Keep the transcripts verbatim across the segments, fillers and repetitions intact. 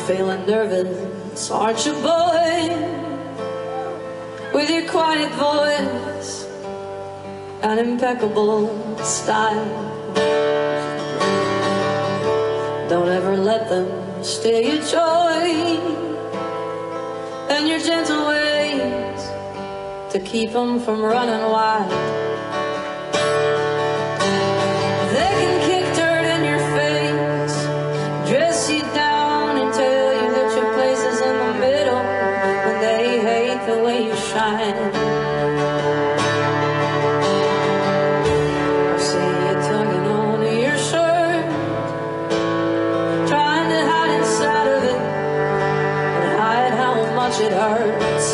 feeling nervous, aren't you, boy? With your quiet voice and impeccable style. Don't ever let them steal your joy and your gentle ways to keep them from running wild. They can kick dirt in your face, dress you down and tell you that your place is in the middle when they hate the way you shine. I see you tugging on your shirt, trying to hide inside of it and hide how much it hurts.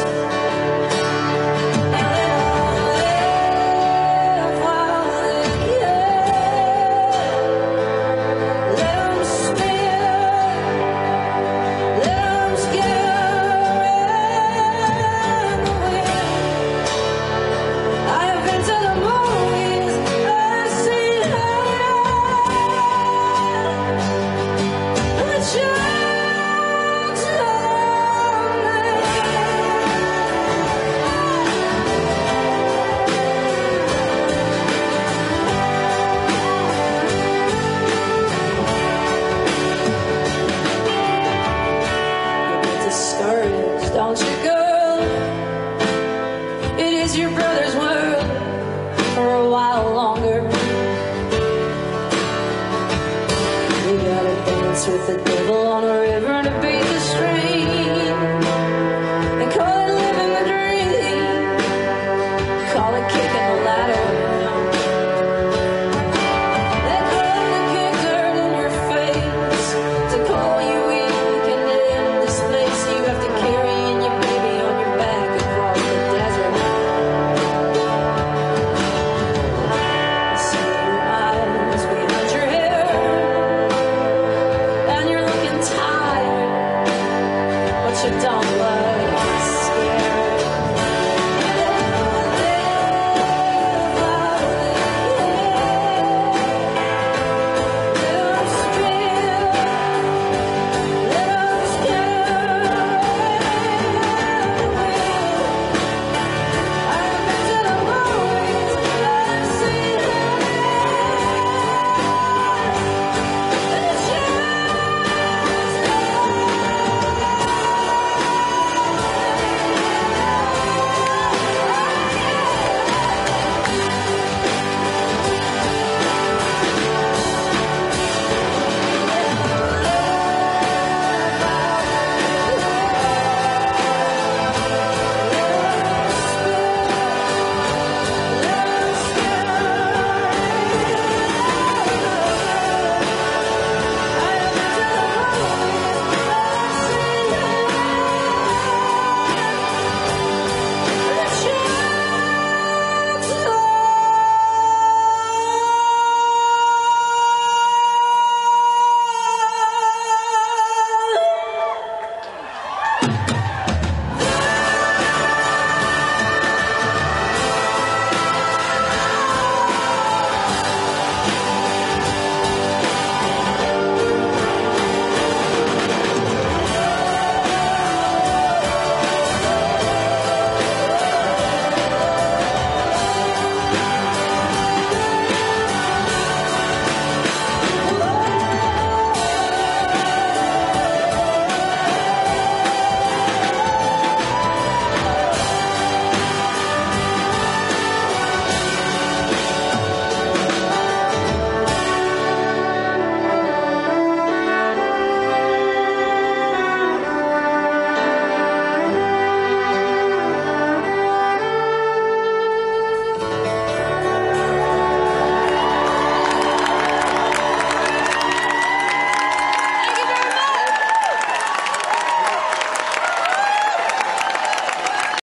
Don't you, girl? It is your brother's world for a while longer. You gotta dance with the devil on a river and a beach.